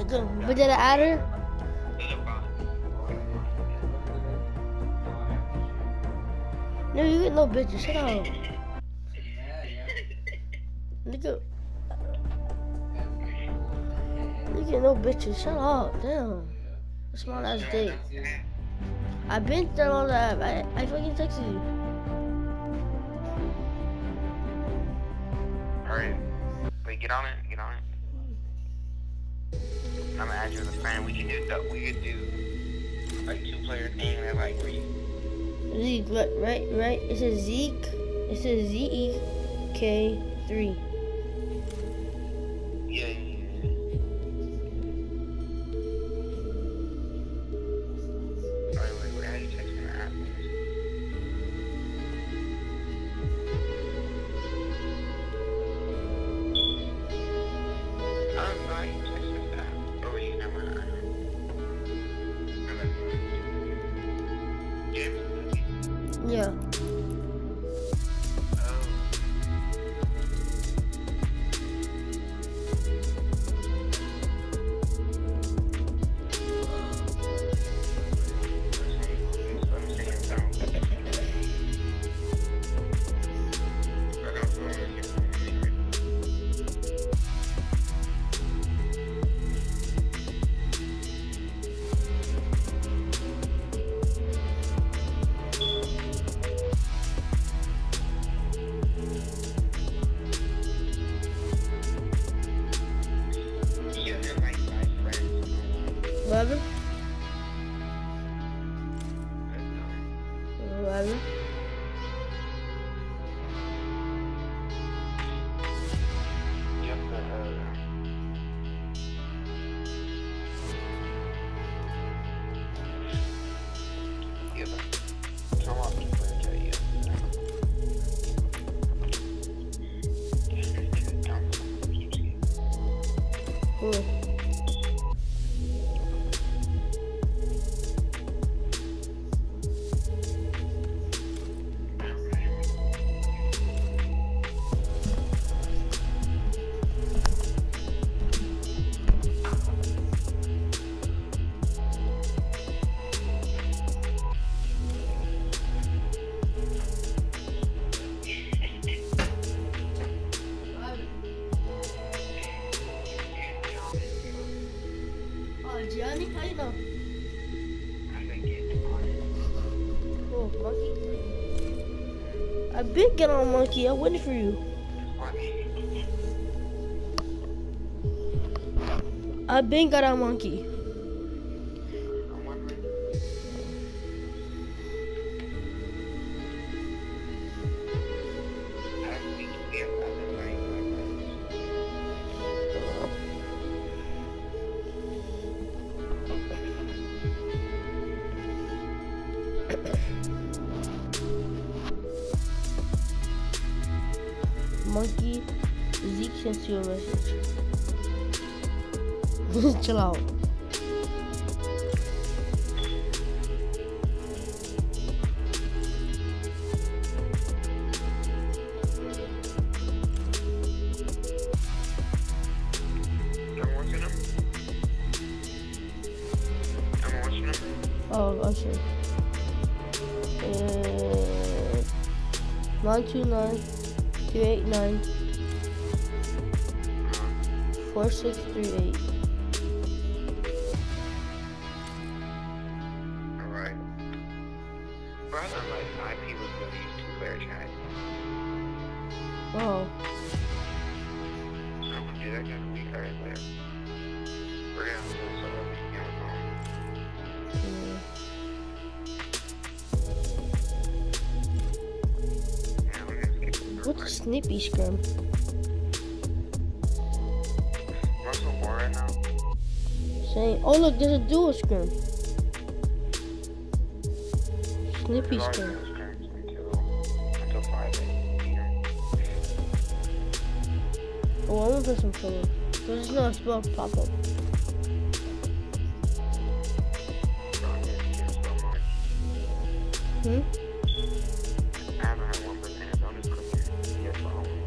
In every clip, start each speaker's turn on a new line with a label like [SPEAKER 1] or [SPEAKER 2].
[SPEAKER 1] But did I add her? No, you get no bitches. Shut up. Nigga. You get no bitches. Shut up. Damn. Small ass dick. I've been through all that. I fucking texted you.
[SPEAKER 2] Alright. Wait, get on it. Get on it. I'm gonna add you as a friend. We could do like 2-player thing that like where you.
[SPEAKER 1] Zeke, right. It says Zeke. It says ZEK3.
[SPEAKER 2] Yeah. Alright, wait, how do you text me that? I don't know how you text me that. Oh, wait, never mind. James?
[SPEAKER 1] Yeah. Eleven. Cool. Gianni, how you know? Oh, monkey. I've been getting on monkey. I'm waiting for you. I've been got on monkey. Monkey, Zeke sent you a message. Chill out. Oh, okay. 929 289 4638.
[SPEAKER 2] Alright. Rather than like IP was gonna use 2-player chat.
[SPEAKER 1] Oh.
[SPEAKER 2] I'm gonna do that kind of week right there. We're gonna do solo meeting on phone.
[SPEAKER 1] What's a snippy scrum?
[SPEAKER 2] Want some more right now?
[SPEAKER 1] Saying, oh look, there's a dual scrum. Snippy scrum.
[SPEAKER 2] Until 5 a.m.
[SPEAKER 1] Oh, I want to put some solo. There's no spell pop up. Hmm?
[SPEAKER 2] I haven't had 1% bonus cookie yet for home.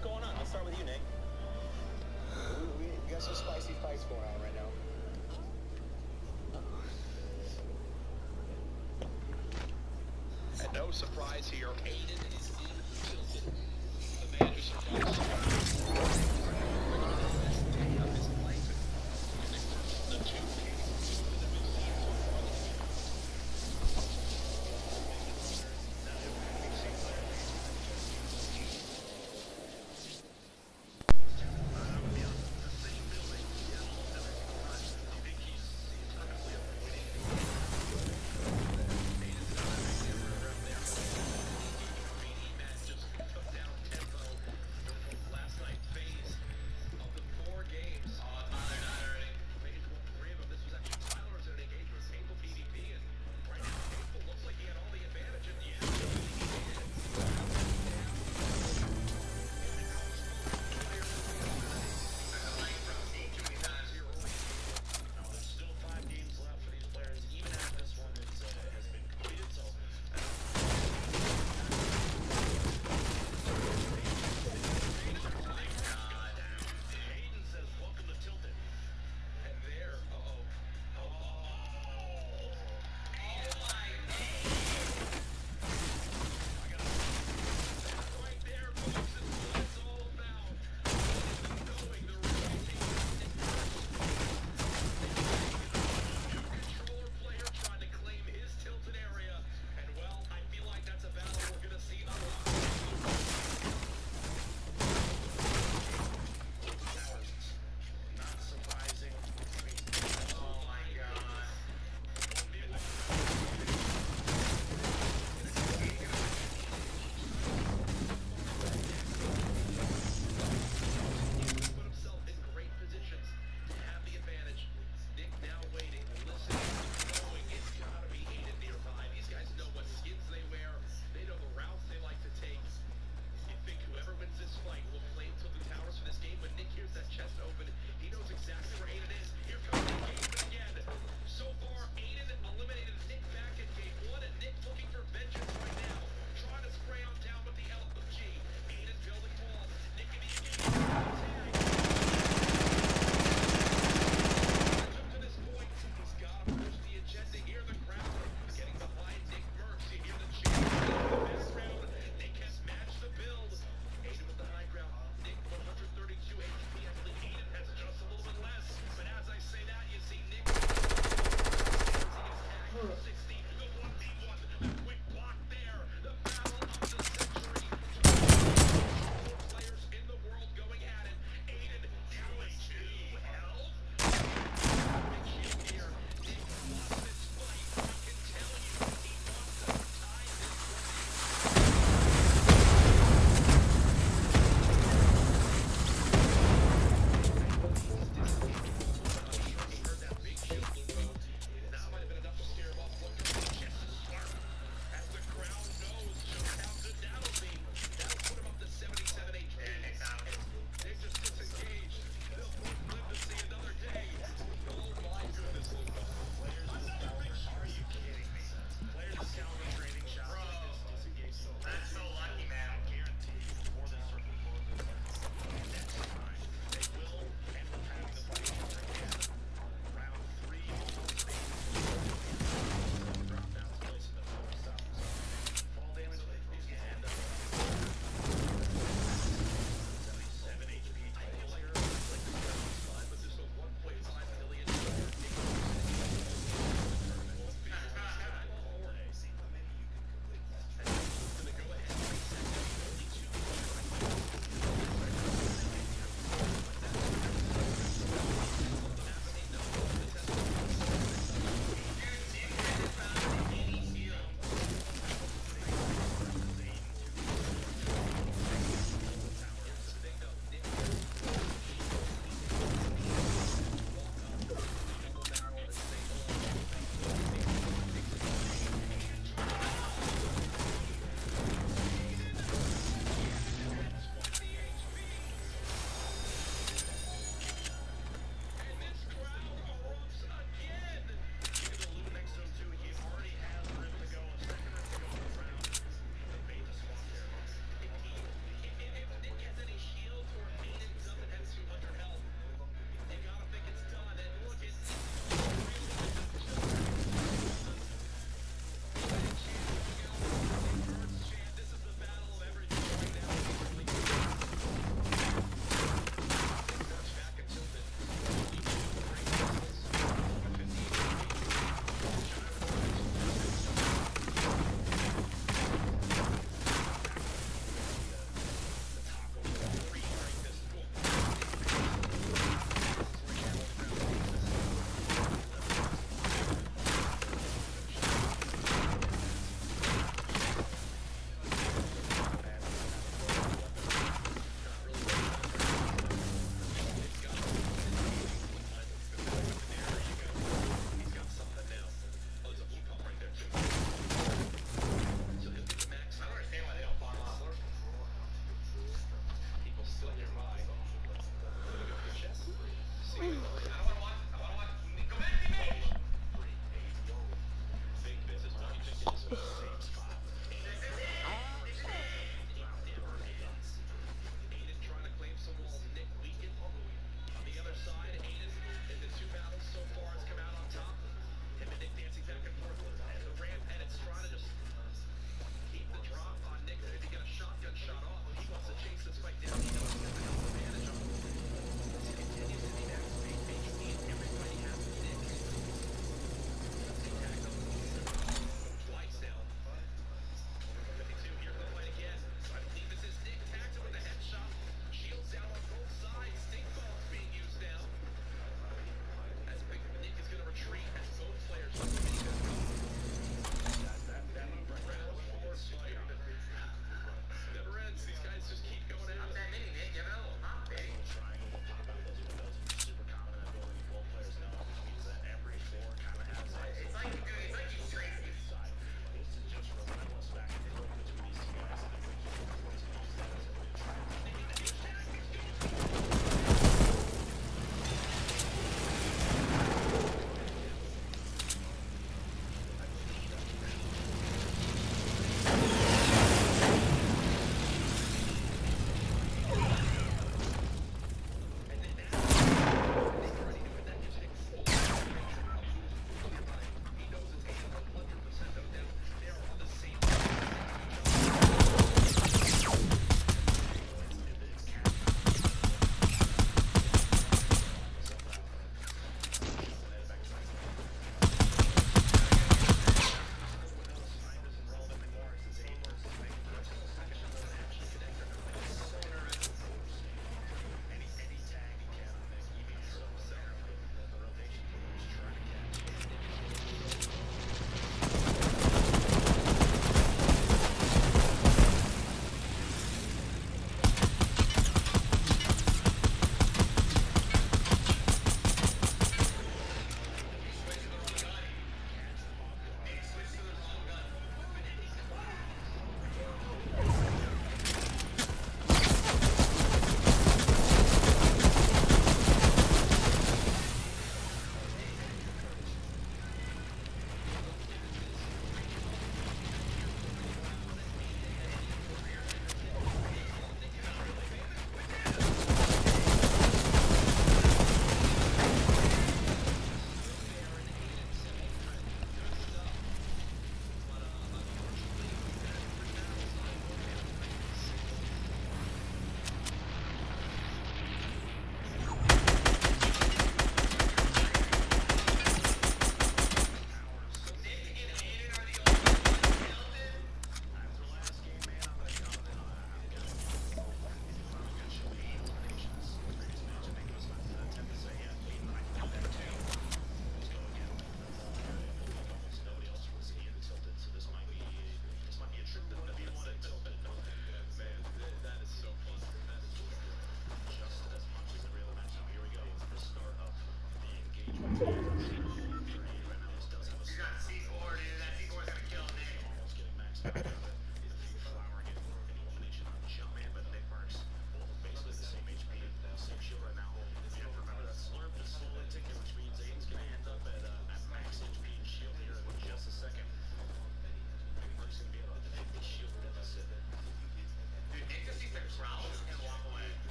[SPEAKER 3] going on? Let's start with you, Nate.
[SPEAKER 4] We got some spicy fights going on right now.
[SPEAKER 3] And no surprise here, Aiden is in Tilted. The man who surprised phase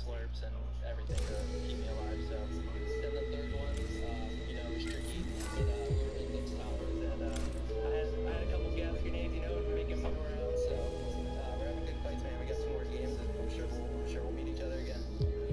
[SPEAKER 3] slurps and everything to keep me alive. So then the third one, you know, was tricky. And we were in Nick's Towers, and I had a couple gas grenades, you know, making move around. So we're having good fights, man. We got some more games, and I'm sure we'll meet each other again.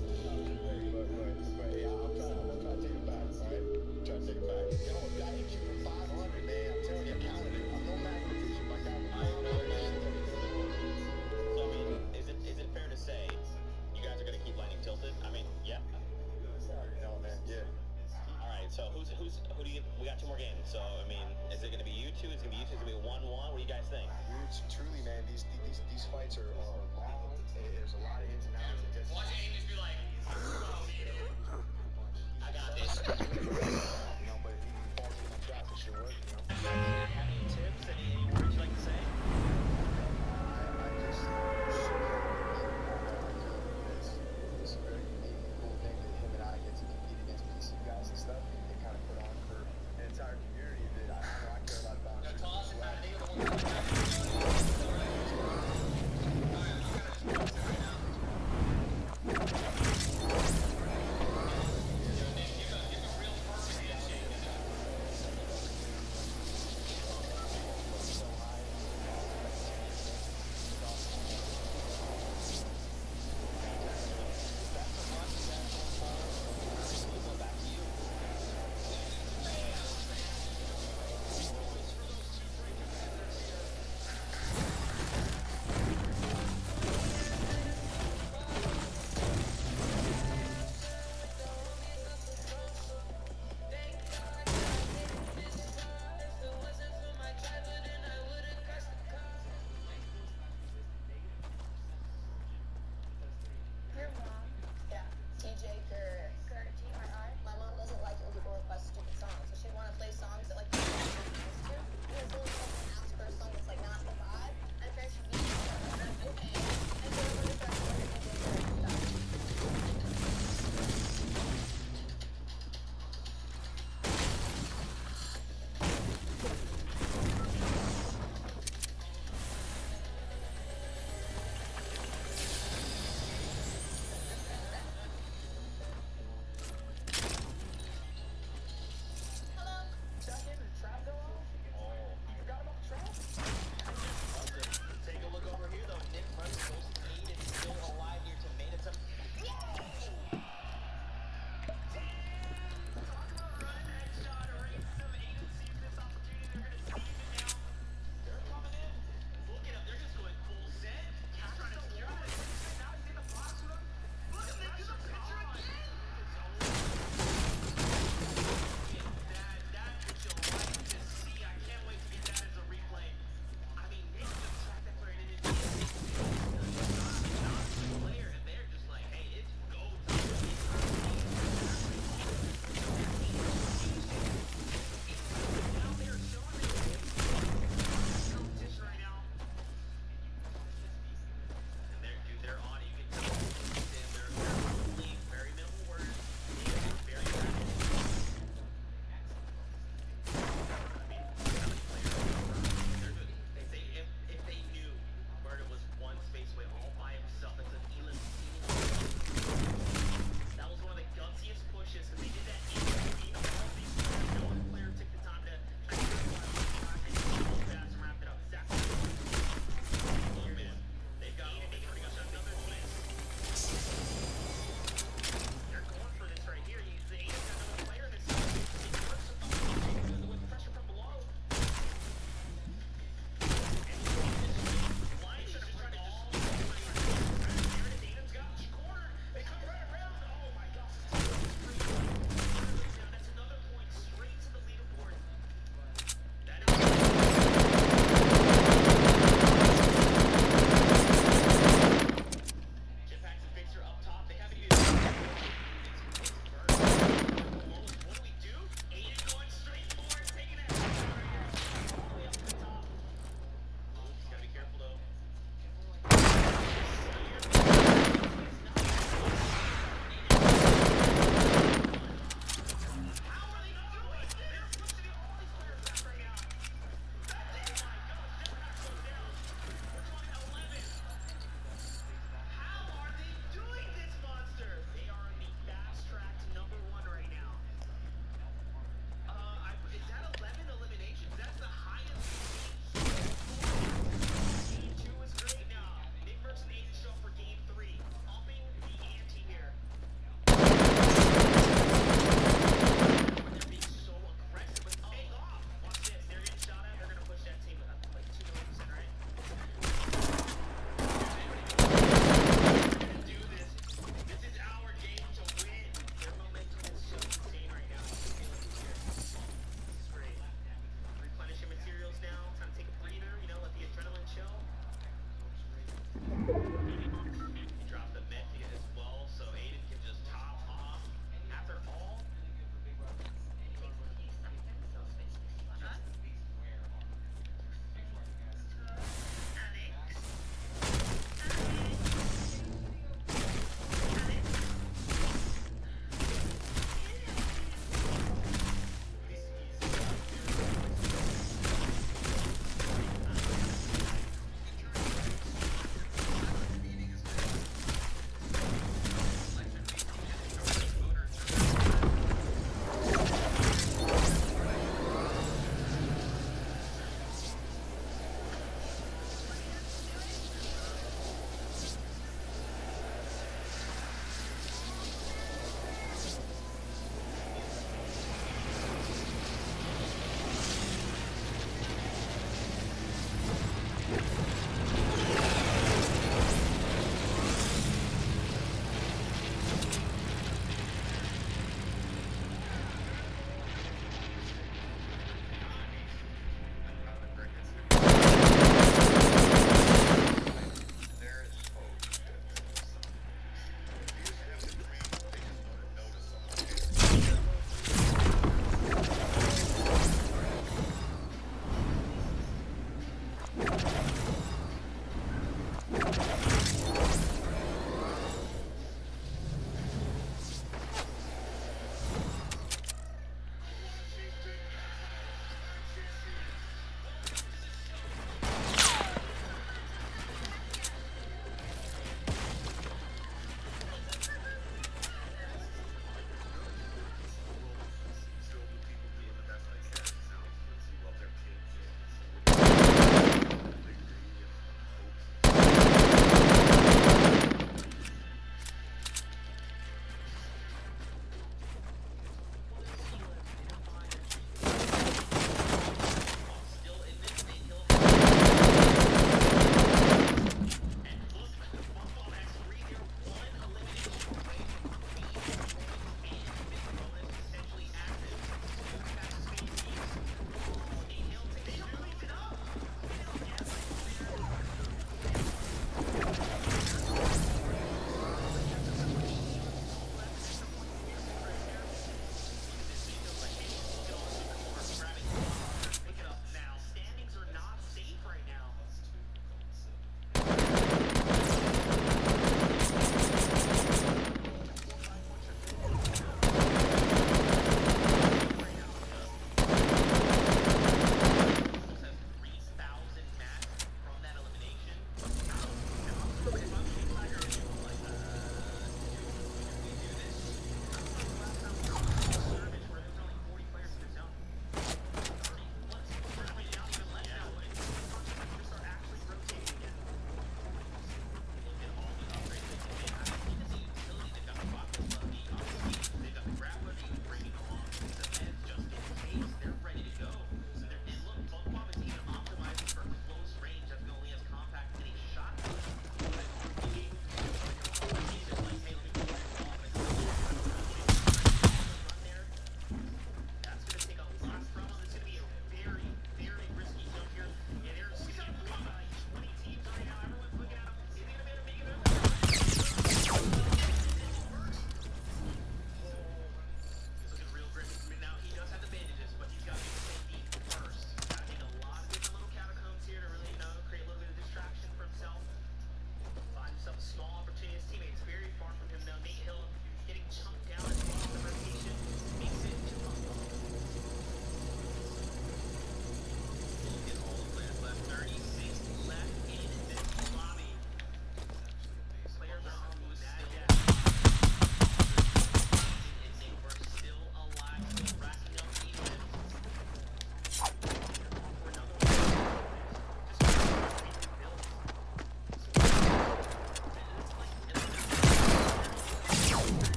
[SPEAKER 4] Hey, I'm trying to take it back, alright? Trying to take it back. Yo, I hit you for 500, man. I'm telling you, I counted it. I'm no mathematician, but I got 500, man.
[SPEAKER 5] So, I mean, is it fair to say you guys are going to keep Lightning tilted? I mean, yeah.
[SPEAKER 4] No, man, yeah.
[SPEAKER 5] All right, so who do you, we got two more games. So, I mean, is it going to be you two? Is it going to be you two? Is it going to be a 1-1? What do you guys think?
[SPEAKER 4] Truly, man, these fights are long. There's a lot of ins and outs. It just,
[SPEAKER 3] Watch Amy just be like,
[SPEAKER 5] I got this.
[SPEAKER 4] you know, but if you fall to my shots, it should work, you know?
[SPEAKER 3] any tips, any words you'd like to say?
[SPEAKER 4] I just it's a very unique and cool thing that him and I get to compete against PC guys and stuff. They kind of put on for an entire community that I know I care a lot about.
[SPEAKER 3] Toss it back. I think of the one.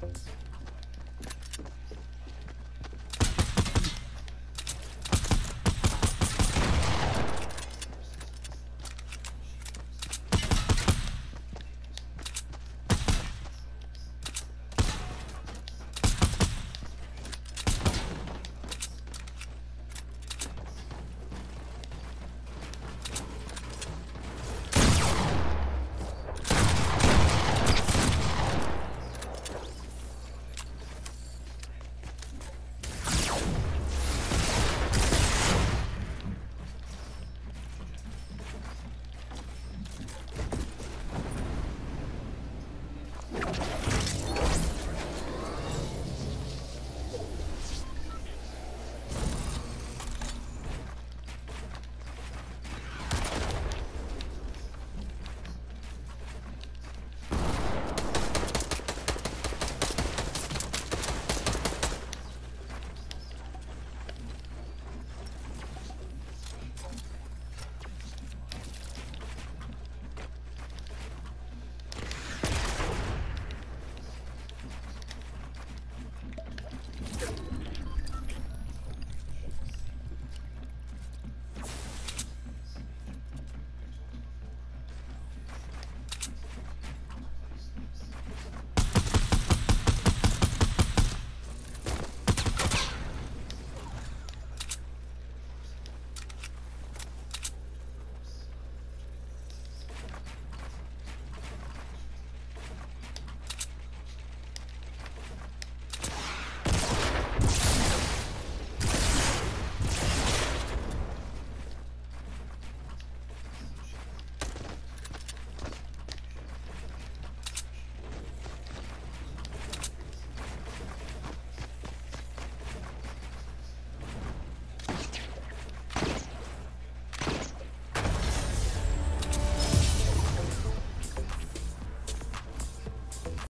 [SPEAKER 1] Bye.